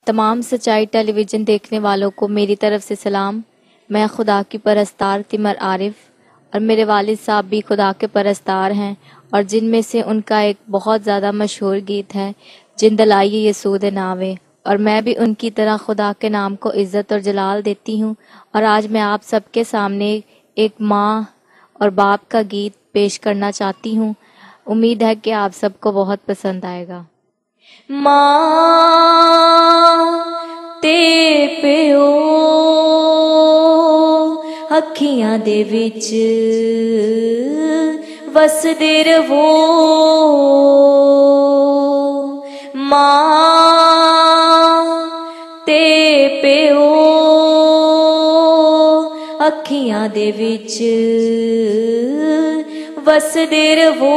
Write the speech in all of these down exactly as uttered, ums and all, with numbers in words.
तमाम सच्चाई टेलीविज़न देखने वालों को मेरी तरफ से सलाम। मैं खुदा की परस्तार तिमर आरिफ और मेरे वालिद साहब भी खुदा के परस्तार हैं, और जिनमें से उनका एक बहुत ज़्यादा मशहूर गीत है जिंदलाइए यसूद नावे, और मैं भी उनकी तरह खुदा के नाम को इज़्ज़त और जलाल देती हूँ। और आज मैं आप सबके सामने एक माँ और बाप का गीत पेश करना चाहती हूँ। उम्मीद है कि आप सबको बहुत पसंद आएगा। माँ ते पिओ अखियां दे विच वसदे रवो, माँ ते पिओ अखियां दे विच वसदे रवो,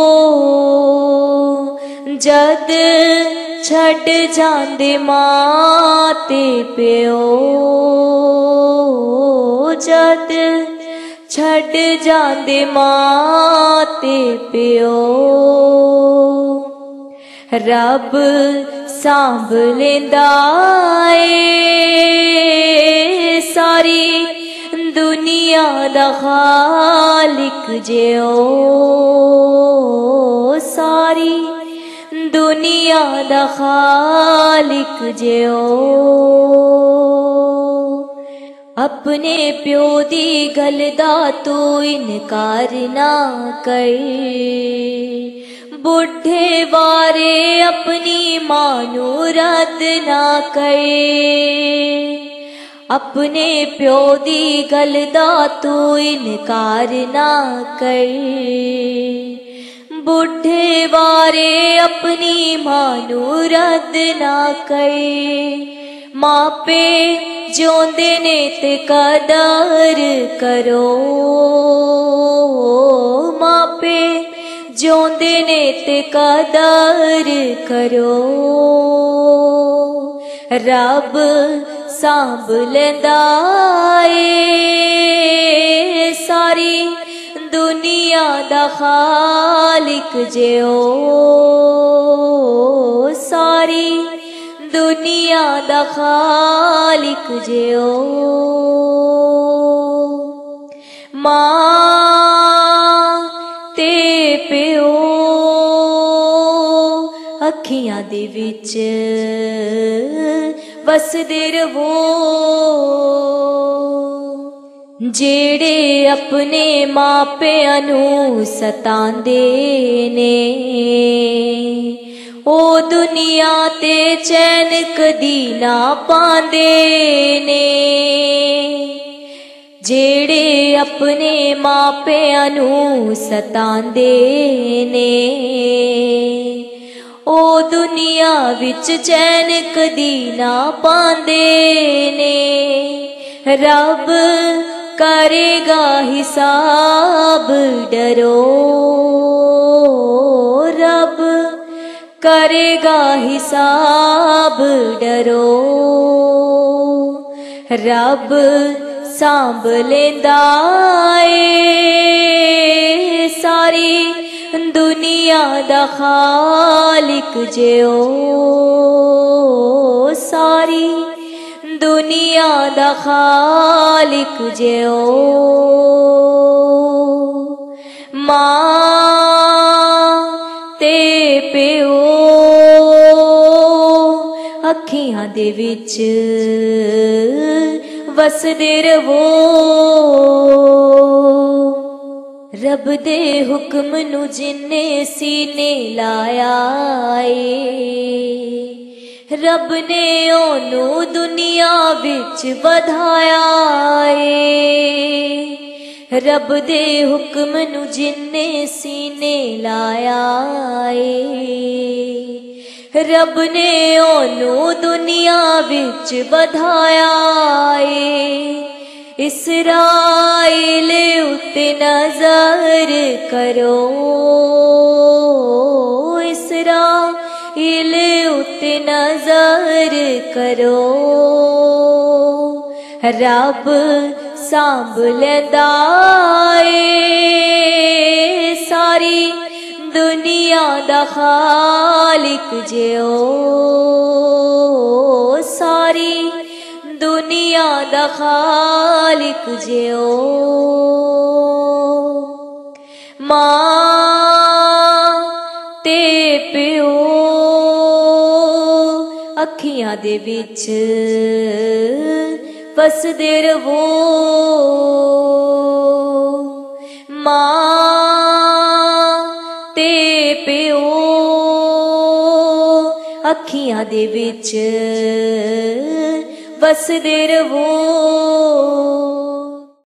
जद छड़ जांदे मां ते प्यो, जद छड़ जांदे मां ते प्यो, रब सांभ लेंदा ए सारी दुनिया दा खालिक जियो, सारी दुनिया दा खालिक जियो। अपने प्यो दी गल दा तू इनकार ना कर, बुढ़े वारे अपनी मां नू रद्द ना कर। अपने प्यो दी गल दा तू इनकार ना कर, बुढ़े वारे अपनी मां नू रद्द ना कर। मापे जोंदे ने ते कदर करो, मापे जोंदे ने ते कदर करो, रब सांभ लेंदा ए सारी दुनिया दा खालिक जियो, सारी दुनिया दा खालिक जियो। मां ते प्यो अखियां दे विच वसदे रवो, जेड़े अपने मापियां नू सतांदे ने ओ दुनिया ते चैन कदी ना पांदे ने, जेड़े अपने मापियां नू सतांदे ने ओ दुनिया विच चैन कदी ना पांदे ने। रब करेगा हिसाब डरो, रब करेगा हिसाब डरो, रब सांभ लेंदा ए सारी दुनिया दा खालिक जियो, सारी दुनिया दा खालिक जियो। मां ते प्यो अखियां दे विच वसदे रवो, रब दे हुक्म नू जिन्ने सीने लाया ए, रब ने ओनू दुनिया विच वधाया ए। रब दे हुक्म नू जिन्ने सीने लाया ए, रब ने ओनू दुनिया विच वधाया ए। इसराइल उते नजर करो, इसराइल उते नजर करो, रब सांभ लेंदा ए सारी दुनिया दा खालिक जियो दा खालिक जियो मां ते प्यो अखियां दे विच वसदे रवो मां ते प्यो अखियां दे विच वसदे रवो।